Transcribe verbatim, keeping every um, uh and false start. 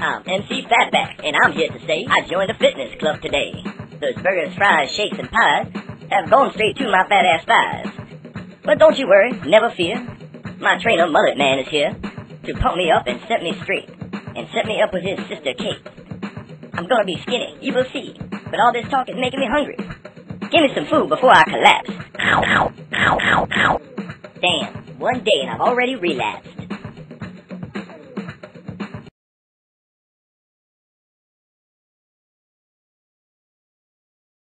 I'm M C Fatback, and I'm here to say I joined the fitness club today. Those burgers, fries, shakes, and pies have gone straight to my fat ass thighs. But don't you worry, never fear. My trainer, Mullet Man, is here to pump me up and set me straight, and set me up with his sister Kate. I'm gonna be skinny, you will see, but all this talk is making me hungry. Give me some food before I collapse. Ow, ow, ow, ow, ow. Damn, one day and I've already relapsed.